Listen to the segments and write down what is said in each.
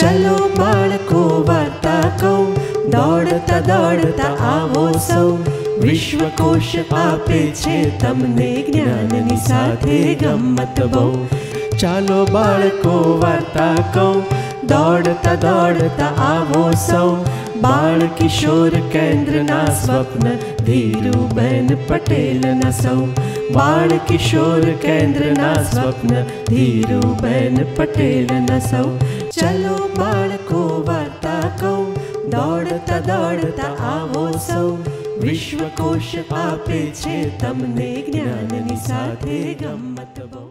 चलो बाळको वार्ता कहूं, दौड़ता दौड़ता आवो सौ। विश्वकोश आपे छे तमने ज्ञाननी साथे गम्मत बहु। चालो बाळको वार्ता कहूं, दौड़ता दौड़ता आवो सौ। बाळ किशोर केन्द्रना स्वप्न धीरूबेन पटेलना सौ। बाळ किशोर केन्द्रना स्वप्न धीरूबेन पटेलना सौ। चलो बाळको वार्ता कहूं, दौड़ता दौड़ता आवो सौ। विश्वकोश आपे छे तमने ज्ञाननी साथे गम्मत बहु।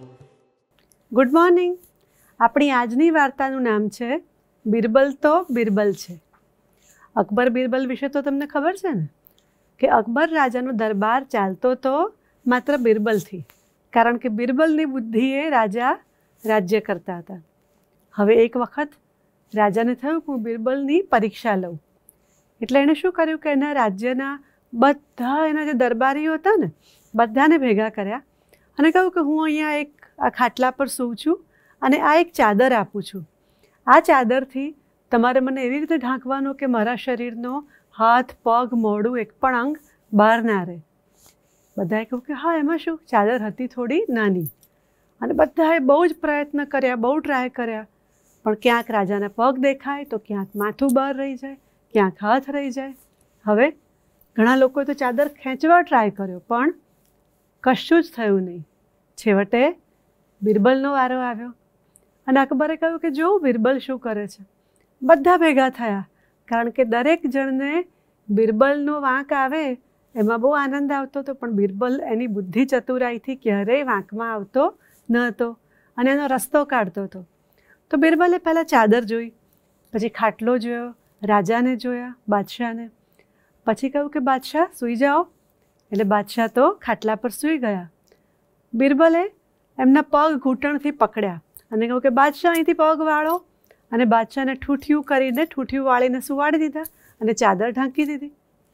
Good morning. अपनी आजनी वार्तानुं नाम छे बीरबल तो बीरबल छे। अकबर बीरबल विषे तो तमने खबर छे ने कि अकबर राजानो दरबार चालतो तो मात्र बीरबलथी, कारण के बीरबलनी बुद्धिए राजा राज्य करता हता। हवे एक वखत राजाने थयुं कि हूँ बीरबलनी परीक्षा लऊं, एटले एणे शुं कर्युं कि एना राज्यना बधा एना जे दरबारीओ हता ने बधाने भेगा कर्या अने कह्युं कि हूँ अहींया एक आ खाटला पर सूं छुं अने आ एक चादर आपूं छुं। आ चादरथी तमारे मने एवी रीते ढांकवानो कि मारा शरीरनो हाथ पग मोढुं एक पण अंग बहार ना रहे। बधाए कह्युं कि हाँ एमां शुं, चादर हती थोड़ी नानी अने बधाए बहु ज प्रयत्न कर्या, बहु ट्राय कर्या, पण क्यांक राजाना पग देखाय तो क्यांक माथुं बहार रही जाय, क्यांक हाथ रही जाय। हवे घणा लोकोए तो चादर खेंचवा ट्राय कर्यो पण कशुं ज थयुं नहीं। छेवटे बीरबलनो वारो आव्यो अने अकबरे कह्युं कि जो बीरबल शुं करे छे। बधा भेगा थया, कारण के दरेक जणने बीरबलनो वांक आवे एमां बहु आनंद आवतो तो, पण बीरबल एनी बुद्धि चतुराईथी क्यारेय वांकमां आवतो न हतो अने एनो रस्तो काढतो હતો। तो बीरबले पहला चादर जोई, पछी खाटलो जोयो, राजाने जोया, बादशाहने। पछी कह्युं कि बादशाह सूई जाओ, एटले बादशाह तो खाटला पर सूई गया। बीरबले एमना पग घूंटणथी पकड्या अने कह्युं कि बादशाह અહીંથી पग वाळो, अने बादशाहने ठूठिયું કરીને ठूठिયું વાળીને સુવાડી દીધા અને ચાદર ઢાંકી દીધી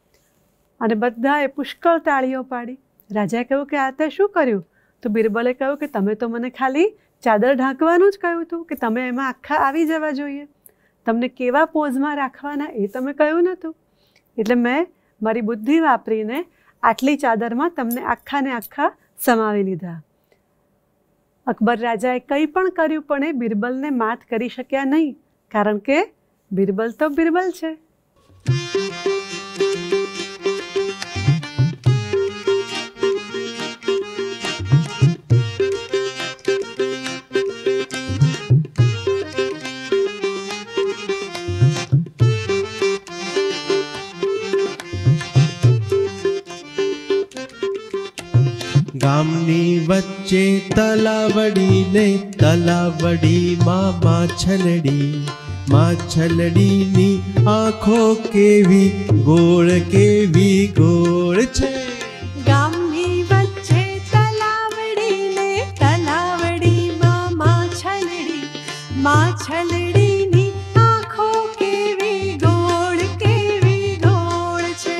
અને બધાએ પુષ્કળ તાળીઓ પાડી। રાજાએ કહ્યું કે આ તે શું કર્યું? તો બીરબલે કહ્યું કે તમે તો મને ખાલી ચાદર ઢાંકવાનું જ કહ્યું હતું કે તમે એમાં આખા આવી જવા જોઈએ, તમને કેવા પોઝમાં રાખવાના એ તમે કહ્યું નહોતું, એટલે મેં મારી બુદ્ધિ વાપરીને આટલી ચાદરમાં તમને આખાને આખા સમાવી લીધા। अकबर राजाए कई पण कर्युं पण ए बीरबलने मात करी शक्या नहीं, कारण के बीरबल तो बीरबल छे। गामनी वच्चे तलावड़ी ने तलावड़ी माछलड़ी नी आँखों केवी गोड़ छे। गामनी वच्चे तलावड़ी ने तलावड़ी माछलड़ी नी आँखों केवी गोड़ छे।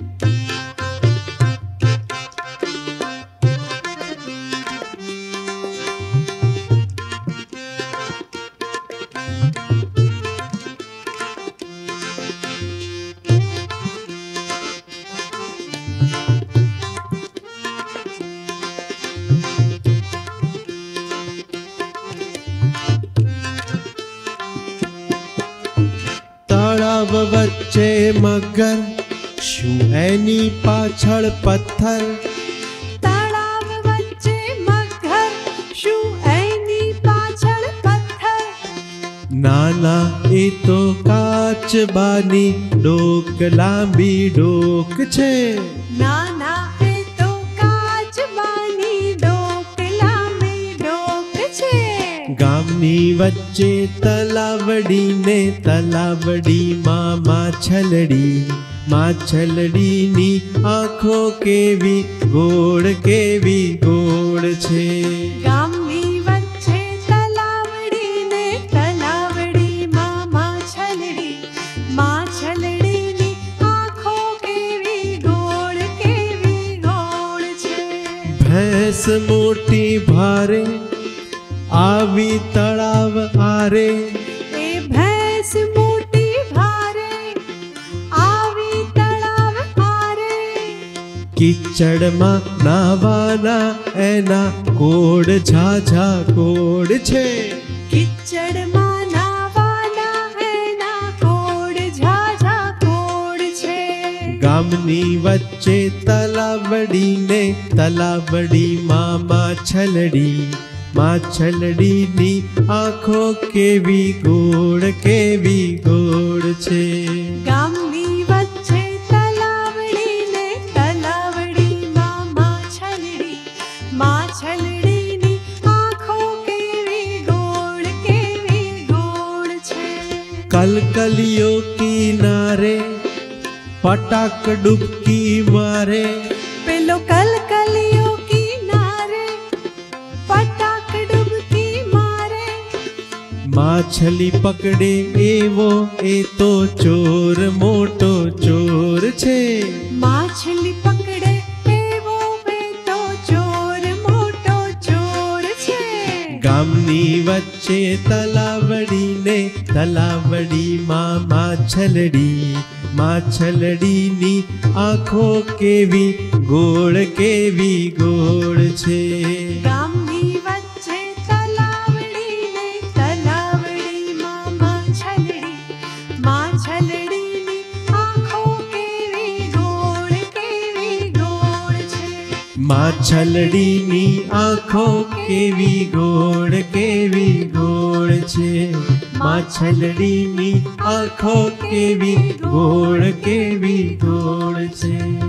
तळाव वच्चे मगर शुं एनी पाछळ पत्थर। तळाव वच्चे मगर शुं एनी पाछळ पत्थर। नाना ए तो काचबानी डोक लांबी डोक छे। नाना ए तो काचबानी डोक लांबी डोक छे। गामनी वच्चे तलावड़ी ने तलावड़ी माछलड़ी नी आँखों केवी गोड़ छे। गामनी वच्चे तलावड़ी ने तलावड़ी माछलड़ी नी आँखों केवी गोड़ छे। भैंस मोटी भारे आवी तळाव आरे। ए भैंस કિચડમાં નાવાના એના કોડ ઝાઝા કોડ છે. કિચડમાં નાવાના એના કોડ ઝાઝા કોડ છે. ગામની વચ્ચે તલાવડી ને તલાવડીમાં માછલડી. માછલડીની આંખો કેવી ગોળ કેવી ગોળ છે. ગામની વચ્ચે તલાવડી ને તલાવડીમાં માછલડી. માછલડીની આંખો કેવી ગોળ છે. કલકલિયો કિનારે પટાક ડૂબકી મારે. પેલો કલકલિયો કિનારે પટાક ડૂબકી મારે. માછલી પકડે એવો એ તો ચોર મોટો ચોર છે. માછલી પકડે એવો એ તો ચોર મોટો ચોર છે. ગામની વચ્ચે તલાવડી ને તલાવડીમાં માછલડી. માછલડીની આંખો કેવી ગોળ છે. ગામની વચ્ચે તલાવડી ને તલાવડીમાં માછલડી. માછલડીની આંખો કેવી ગોળ છે. માછલડીની આંખો કેવી ગોળ છે. માછલડીની આંખો કેવી ગોળ છે.